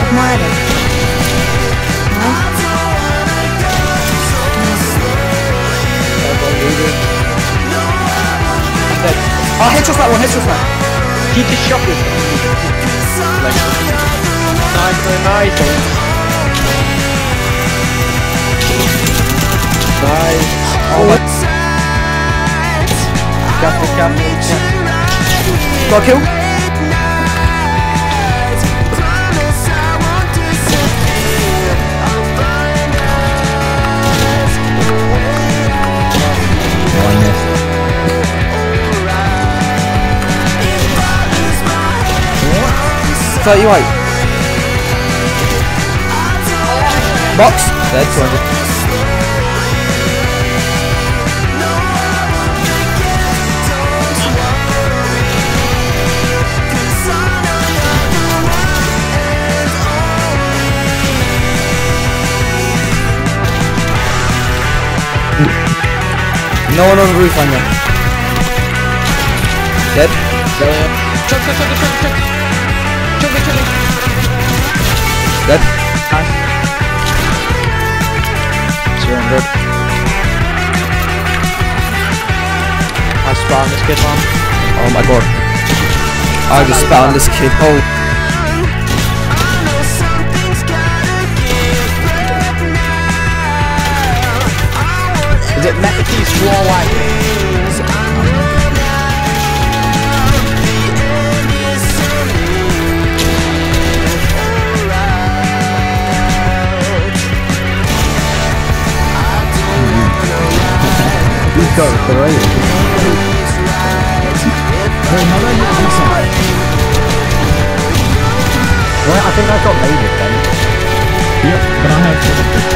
Muere. Oh, headshot that one, headshot that. Keep the shot with nice, nice. Nice. Oh my. Careful. Got a kill. So you wait. Box. Dead 200. No one on the roof, Anya. Dead. Chuck. Dead. Nice. 200. I spawned this kid, man. Oh my god. I just spawned this kid. Oh. Is it Mechakeys War White? He's got it, right? Well, I think I got made it then. Yep, but I have